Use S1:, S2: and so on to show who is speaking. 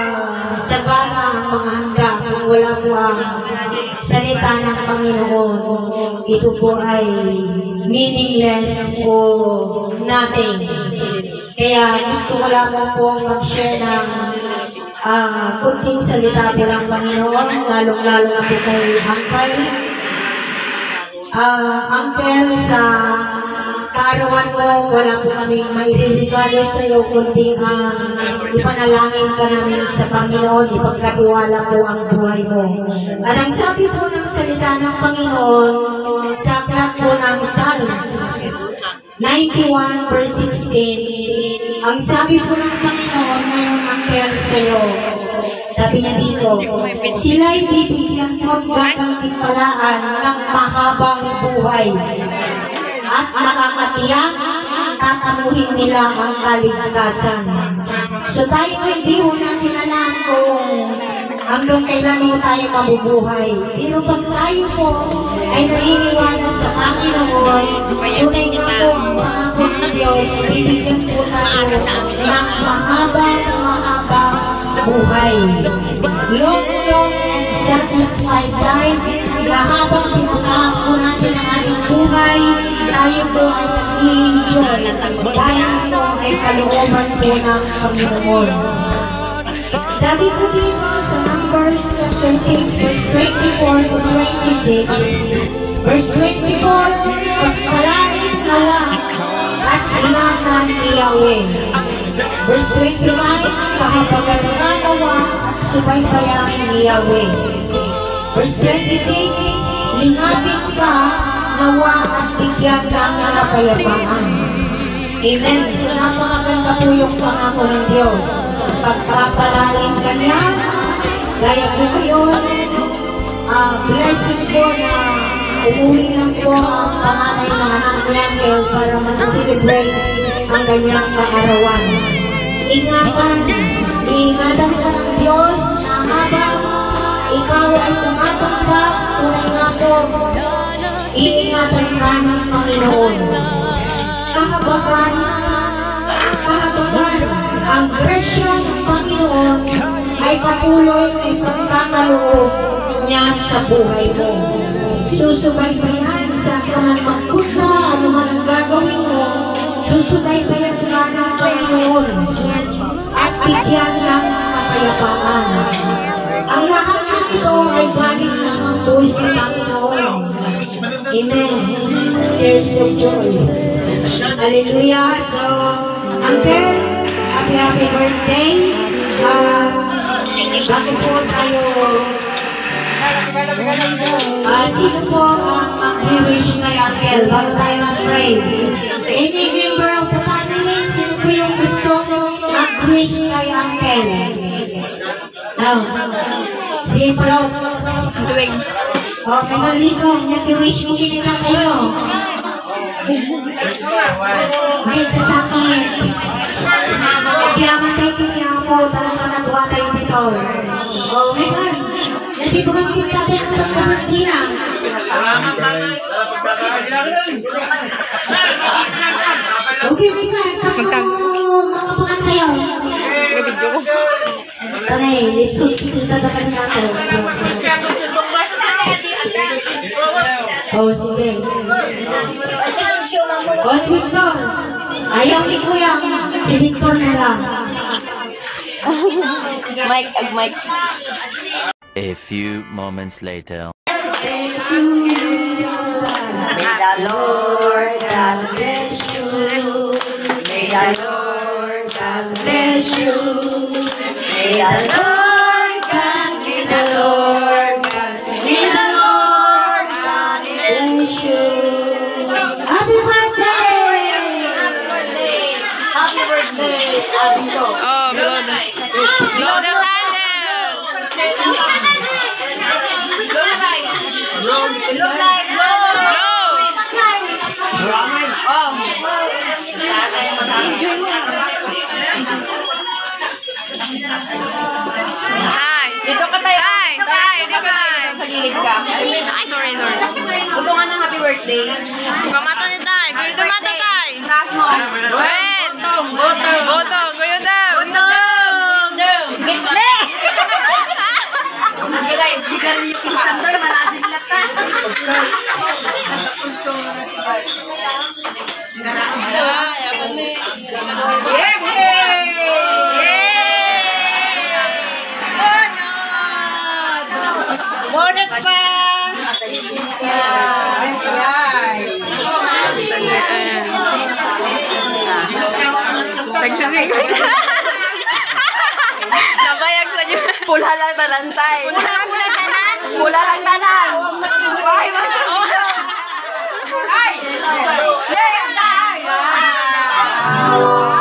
S1: sagana ang mga handa kung wala po ang salita ng Panginoon. Ito po ay meaningless o nothing. Kaya gusto ko lamang po mag-share ng kunting salita po ng Panginoon, lalong-lalo na po kay Uncle. Uncle, sa kaarawan mo, wala po kaming mairirigalo sa iyo, kundi ipanalangin ka namin sa Panginoon, ipagkatiwala po ang buhay mo. At ang sabi po ng salita ng Panginoon, sa aklat po ng Psalm 91 verse 16, ang sabi po ng Panginoon ngayon, Uncle, sa iyo, sabi niya dito, sila'y bibigyan mo ng timpalaan ng mahabang buhay at nakakatiyak, tatamuhin nila ang kaligtasan. So tayo hindi mo natin alam kung hanggang kailan mo tayo mabubuhay. Pero pag tayo po ay naniniwala sa Panginoon, tunay na po ang pangako ng Diyos, bibigyan po tayo ng mahabang buhay. Long and satisfied life, na habang pinatako natin ang ating buhay, tayo po ay nag-i-enjoy. Tayo po ay kalooban po ng Panginoon. Sabi po dito sa Numbers chapter 6, verse 24 to 26, verse 24, pagpalain nawa at ingatan ni Yahweh. Verse 25, pahapagan nawa at subaybayan ni Yahweh. Verse 26, lingatin ka nawa at bigyan ka ng kapayapaan. Amen. So napakaganda po yung pangako ng Diyos. Pagpapalain ka niya, gaya po yun, blessing po na umuwi lang po ang panganay ng anak ni Angel para mag-celebrate ang kanyang kaarawan. Ingatan ka ng Diyos na habang ikaw ay tumatanggap, tunay nga po, iingatan ka ng Panginoon. Kahabagan, ang grasya ng Panginoon ay patuloy na ipagkakaloob niya sa buhay mo. Susubaybayan sa kaman magpunta, ano man ang gagawin mo, susubaybayan ka ng Panginoon at bigyan ng kapayapaan. Ang lahat ng ito ay galing naman po sa Panginoon. Amen. Tears of joy. Hallelujah. So, Uncle, happy birthday. Bakit po tayo, sino po ang mag-wish kay Uncle? Bago tayo mag-pray. Any member of the family, sino po yung gusto mag-wish kay Uncle? Now, sige po. Okay, nalito. Nag-wish mo kinita kayo. Ay, sasakit. Kaya matay kaya po, talaga nagawa tayo nito. Oh my God. Kasi po kami yung tatay ang pagkamakina.
S2: Salamat tatay.
S1: Okay, my God. Makapangan tayo. Okay, let's susunod na kanya ako. Oh, sige. Oh, Victor. Ayaw ni Kuya. Si Victor na lang.
S3: Mike.
S4: A few moments later.
S1: May the Lord God bless you. May the Lord God bless you. May the Lord God, may the Lord God, may the Lord God bless you. Happy birthday! Happy birthday!
S3: Oh, blow the candle! Hi!
S5: Dito ka tayo.
S3: Hi! Dito ka tayo.
S5: Sa gilid ka.
S3: Ay, sorry.
S5: Butungan ng happy birthday.
S3: Pamata ni Tay. Guyo tumata, Tay.
S5: Taas mo.
S3: Wen! Botong. Guyo daw.
S5: Gitne!
S1: Bonnet pa!
S3: Nabayag sa dyan.
S5: Pula lang talantay.
S3: Pula lang sa tanan.
S5: Pula lang tanan. Ay, Ay! Yay!